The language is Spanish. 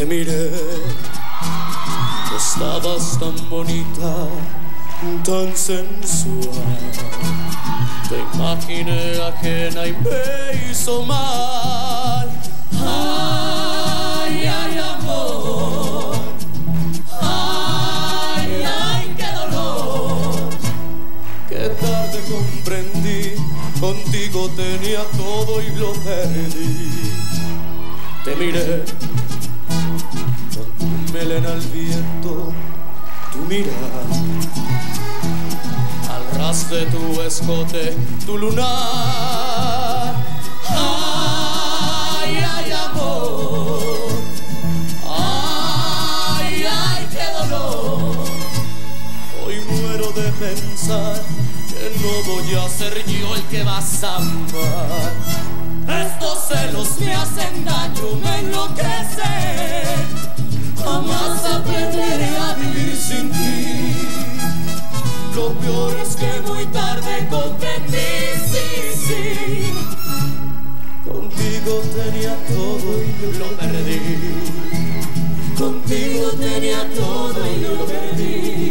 Te miré, estabas tan bonita, tan sensual. Te imaginé ajena y me hizo mal. Ay, ay, amor. Ay, ay, qué dolor. Qué tarde comprendí, contigo tenía todo y lo perdí. Te miré, con tu melena al viento, tu mirar, al ras de tu escote, tu lunar. Ay, ay, amor. Ay, ay, qué dolor. Hoy muero de pensar que no voy a ser yo el que vas a amar. Estos celos me hacen daño, me enloquecen. Jamás aprenderé a vivir sin ti. Lo peor es que muy tarde comprendí, sí, sí. Contigo tenía todo y lo perdí. Contigo tenía todo y lo perdí.